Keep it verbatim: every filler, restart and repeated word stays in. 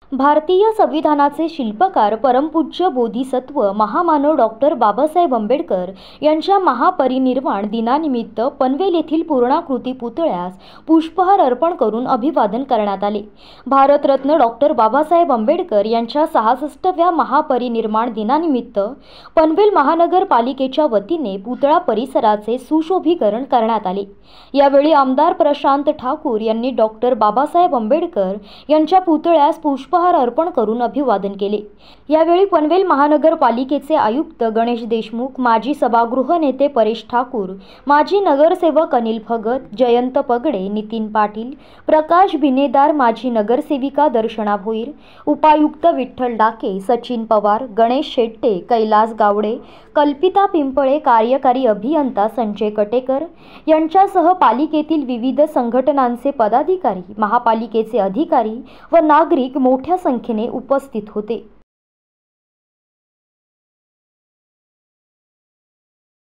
भारतीय संविधानाचे शिल्पकार परमपूज्य बोधिसत्व महामानव डॉक्टर बाबासाहेब आंबेडकर यांच्या महापरिनिर्वाण दिनानिमित्त पनवेल येथील पूर्णाकृती पुतळ्यास पुष्पहार अर्पण करून अभिवादन करण्यात आले। भारतरत्न डॉक्टर बाबासाहेब आंबेडकर यांच्या सहासष्टव्या महापरिनिर्वाण दिनानिमित्त पनवेल महानगरपालिकेच्या वतीने पुतळा परिसराचे सुशोभीकरण करण्यात आले। यावेळी आमदार प्रशांत ठाकूर यांनी डॉक्टर बाबासाहेब आंबेडकर यांच्या पुतळ्यास पुष्पहार अर्पण करून अभिवादन केले। यावेळी पनवेल महानगरपालिकेचे आयुक्त गणेश देशमुख, माजी सभागृह नेते परेश ठाकूर, माजी नगरसेवक अनिल भगत, जयंत पगडे, नितीन पाटील, प्रकाश भिनेदार, माजी नगरसेविका दर्शना भोईर, उपायुक्त विठ्ठल डाके, सचिन पवार, गणेश शेट्टे, कैलास गावडे, कल्पिता पिंपळे, कार्यकारी अभियंता संजय कटेकर यांच्यासह पालिकेतील विविध संघटनांचे पदाधिकारी, महापालिकेचे अधिकारी व नागरिक मोठ्या संख्येने उपस्थित होते।